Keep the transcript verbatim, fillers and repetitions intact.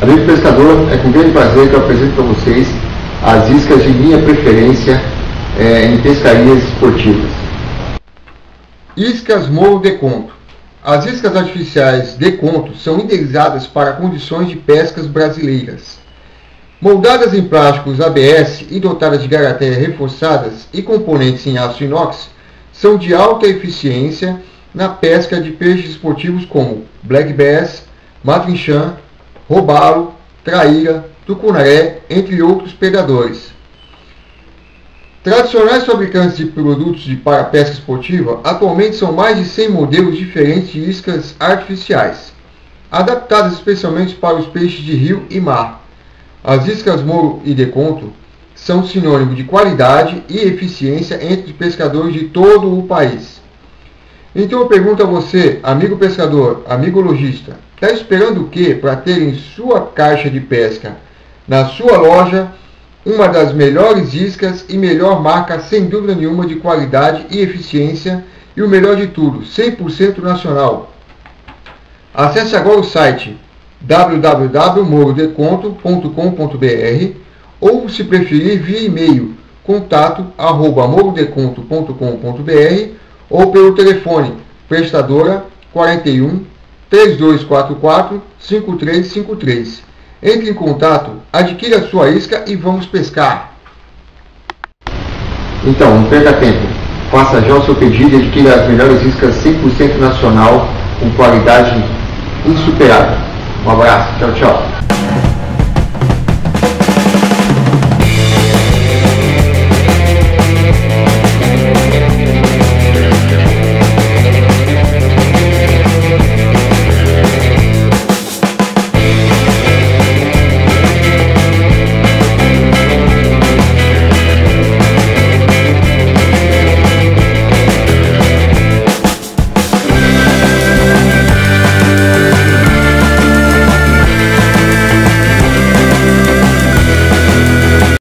Amigo pescador, é com grande prazer que eu apresento para vocês as iscas de minha preferência é, em pescarias esportivas. Iscas Moro Deconto. As iscas artificiais Deconto são idealizadas para condições de pescas brasileiras. Moldadas em plásticos A B S e dotadas de garateia reforçadas e componentes em aço inox, são de alta eficiência na pesca de peixes esportivos como black bass, matrinchã, robalo, traíra, tucunaré, entre outros predadores. Tradicionais fabricantes de produtos de para pesca esportiva, atualmente são mais de cem modelos diferentes de iscas artificiais, adaptadas especialmente para os peixes de rio e mar. As iscas Moro e Deconto são sinônimo de qualidade e eficiência entre pescadores de todo o país. Então eu pergunto a você, amigo pescador, amigo lojista, está esperando o que para ter em sua caixa de pesca, na sua loja, uma das melhores iscas e melhor marca, sem dúvida nenhuma, de qualidade e eficiência, e o melhor de tudo, cem por cento nacional? Acesse agora o site w w w ponto moro deconto ponto com ponto b r ou, se preferir, via e-mail contato arroba moro deconto ponto com ponto b r ou pelo telefone prestadora quarenta e um, três dois quatro quatro, cinco três cinco três. Entre em contato, adquira a sua isca e vamos pescar! Então, não perca tempo. Faça já o seu pedido e adquira as melhores iscas cem por cento nacional com qualidade insuperável. Um abraço, tchau, tchau.